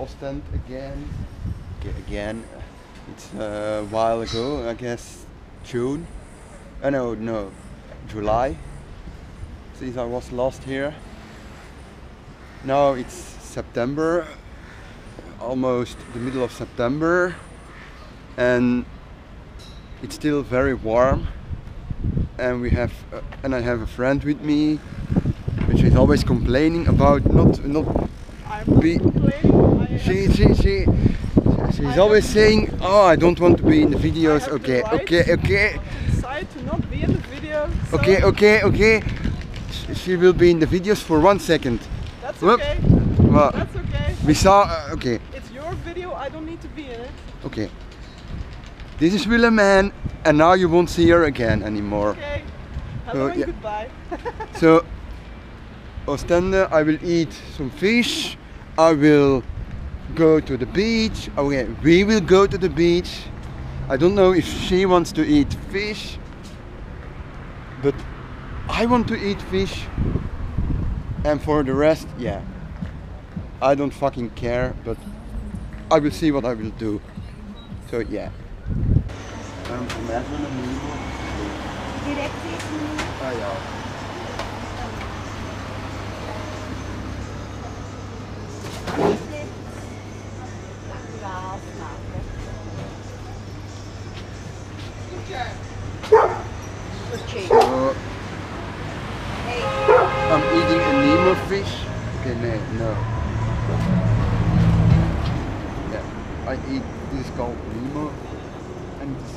Oostende again. Okay, again. It's a while ago, I guess June. No, July. Since I was last here. Now it's September, almost the middle of September, and it's still very warm. And I have a friend with me, which is always complaining about not be. She's always saying, "Oh, I don't want to be in the videos." Okay. Decide to not be in the video. So Okay. She will be in the videos for 1 second. That's okay. Well, That's okay. we saw. Okay. It's your video. I don't need to be in it. Okay. This is Willemijn, and now you won't see her again anymore. Okay. Hello and yeah. goodbye. So, Oostende, I will eat some fish. I will go to the beach. Okay, we will go to the beach. I don't know if she wants to eat fish, but I want to eat fish. And for the rest, yeah, I don't fucking care, but I will see what I will do. So yeah. Direct is nu. Ah ja. So, I'm eating a Nemo fish. Okay, no. Yeah, I eat, this is called Nemo, and it's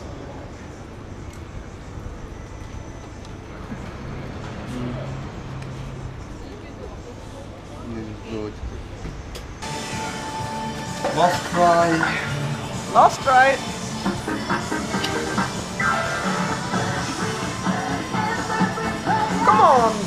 this is good. Last try. Last try. Come on.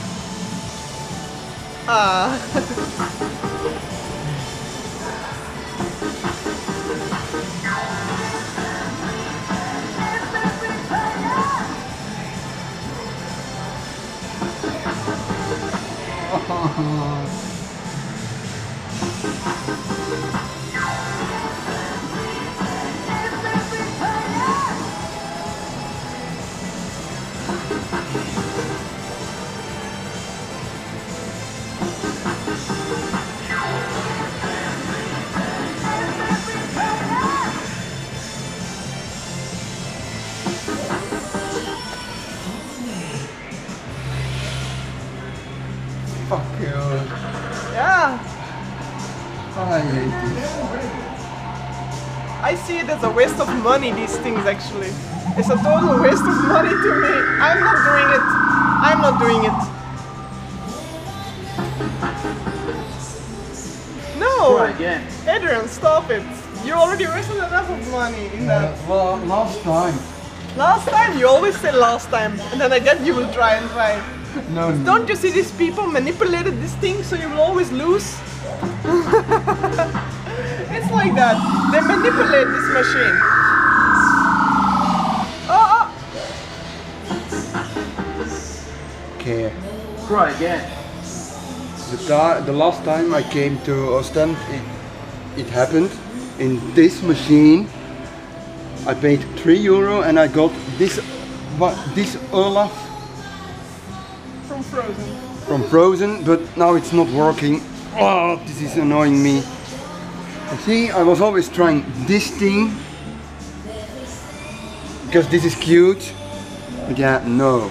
Fuck you. Yeah. I hate this. I see it as a waste of money, these things actually. It's a total waste of money to me. I'm not doing it. I'm not doing it. No! Try again. Adrian, stop it. You already wasted enough of money in that. Well, last time. Last time? You always say last time. And then again you will try and try. No. Don't you see these people manipulated this thing so you will always lose? It's like that. They manipulate this machine. Oh! Okay. Try again. The last time I came to Oostende, it happened in this machine. I paid €3 and I got this Olaf From Frozen. from Frozen, but now it's not working. Oh, this is annoying me. And see, I was always trying this thing because this is cute. But yeah, no.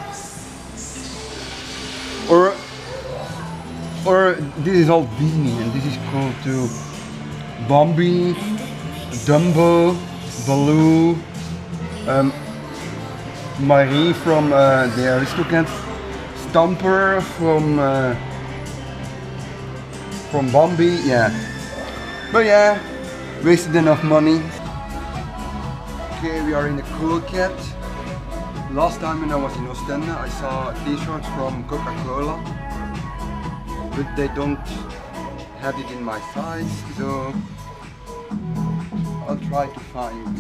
Or this is all Disney, and this is called to Bambi, Dumbo, Baloo, Marie from the Aristocats, Stamper from Bambi, yeah. But yeah, wasted enough money. Okay, we are in the Cool Cat. Last time when I was in Oostende, I saw t-shirts from Coca-Cola, but they don't have it in my size, so I'll try to find it.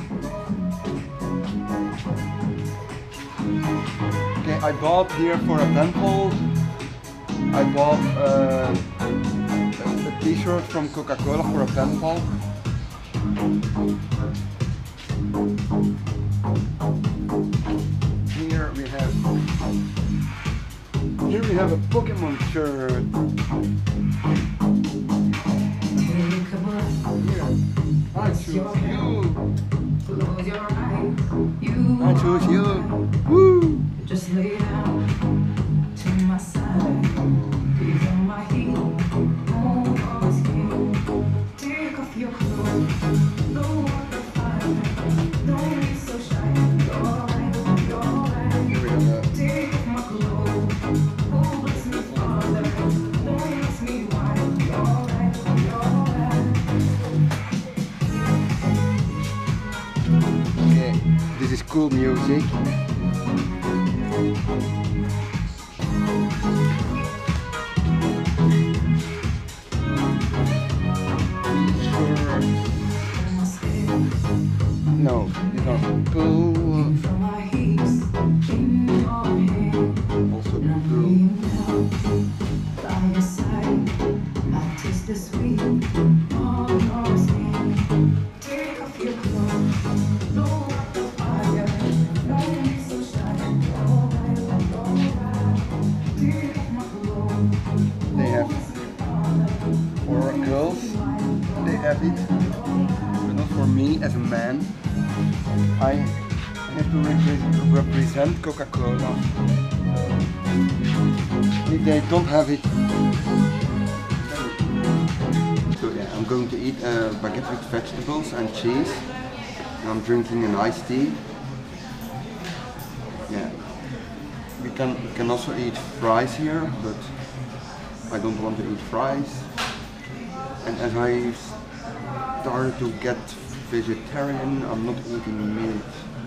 Okay, I bought here for a temple, I bought a t-shirt from Coca-Cola for a pen pal. Here we have a Pokemon shirt. I choose you. I choose you. Woo! Just lay down to my side. Breathe on my heel. Hold on my skin. Take off your clothes. Blow up the fire. Don't be so shy. You're right. You're right. Take off my clothes. Oh, bless me, Father. Don't ask me why. You're right. You're right. Okay, this is cool music. No, these are cool. Also cool. By your side, I taste the sweet on your skin. Take off your clothes, blow up the fire. Don't be so shy. Take off my clothes. They have for girls, they have it, but not for me as a man. I have to represent Coca-Cola. If they don't have it, so yeah, I'm going to eat a baguette with vegetables and cheese. And I'm drinking an iced tea. Yeah, we can also eat fries here, but I don't want to eat fries. And as I started to get vegetarian, I'm not eating meat.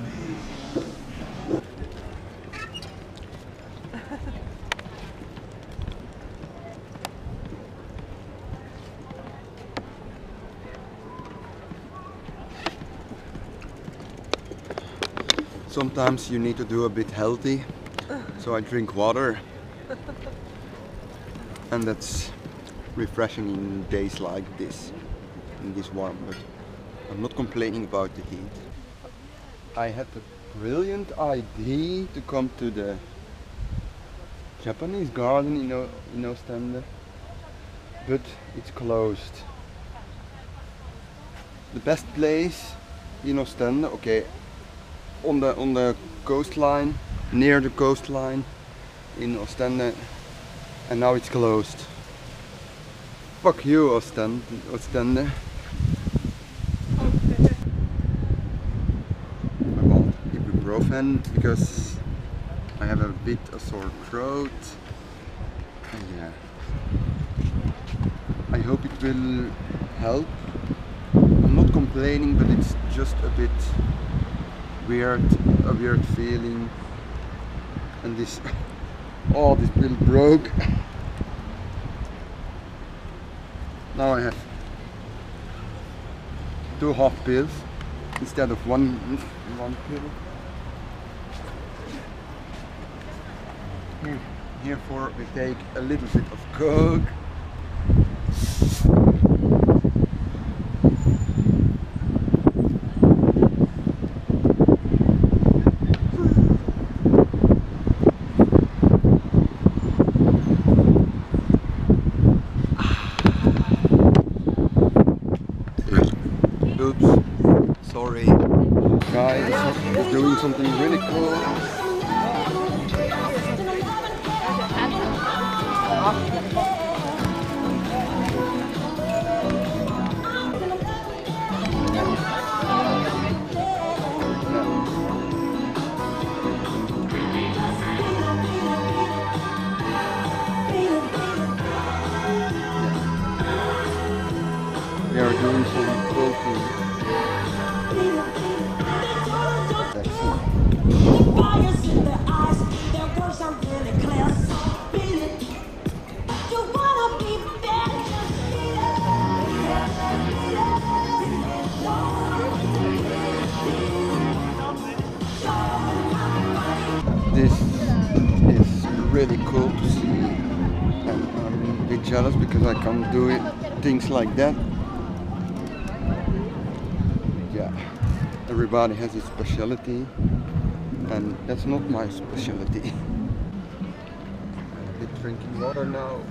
Sometimes you need to do a bit healthy, so I drink water, and that's refreshing in days like this, in this warm, but I'm not complaining about the heat. I had the brilliant idea to come to the Japanese garden in Oostende, but it's closed. The best place in Oostende, okay, on the coastline, near the coastline in Oostende, and now it's closed. Fuck you, Oostende. I want ibuprofen because I have a bit of sore throat. And yeah, I hope it will help. I'm not complaining, but it's just a bit weird, a weird feeling. And this, oh, this pill broke. Now I have 2 half pills instead of one pill. Herefore we take a little bit of Coke. Oops, sorry. Guy is doing something really cool. They are doing some cool things. Fires in their eyes, their words are really clear. Feel it. You wanna be better. This is really cool to see, and I'm a bit jealous because I can't do it things like that. Yeah, everybody has his specialty, and that's not my specialty. I'm drinking water now.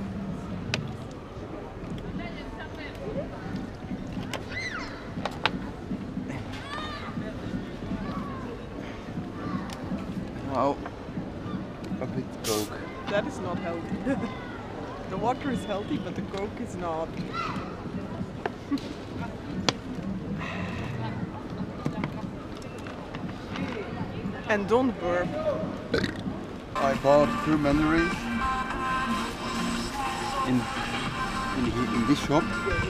Now, a bit Coke. That is not healthy. The water is healthy, but the Coke is not. And don't burp. I bought 2 mandarins in this shop,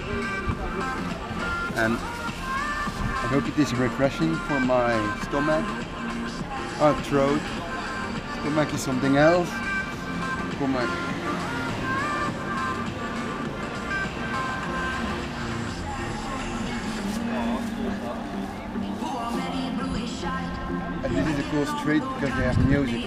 and I hope it is refreshing for my stomach. Throat. Stomach is something else. For my and this is a cool street because they have music.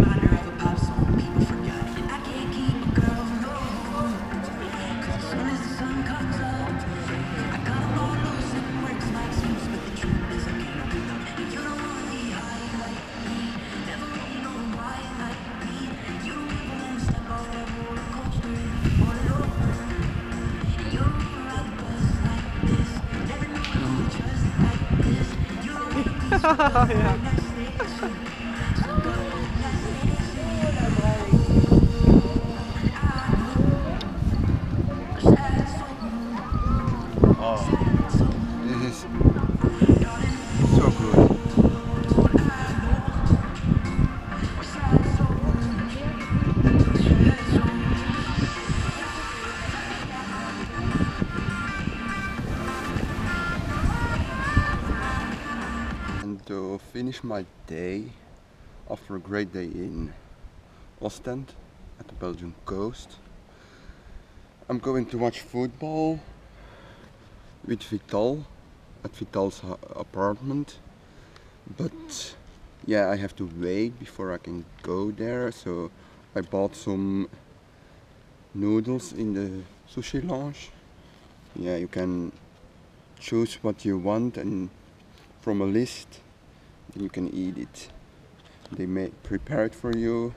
Yeah. This is so good. And to finish my day, after a great day in Oostende at the Belgian coast, I'm going to watch football with Vital at Vital's apartment, but yeah, I have to wait before I can go there, so I bought some noodles in the sushi lounge. Yeah, you can choose what you want and from a list, then you can eat it. They may prepare it for you.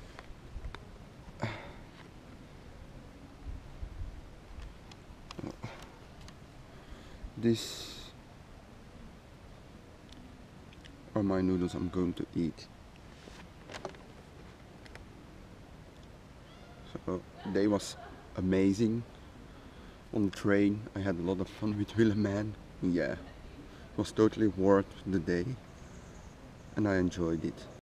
This are my noodles I'm going to eat. So the day was amazing. On the train I had a lot of fun with Willem. Yeah, it was totally worth the day and I enjoyed it.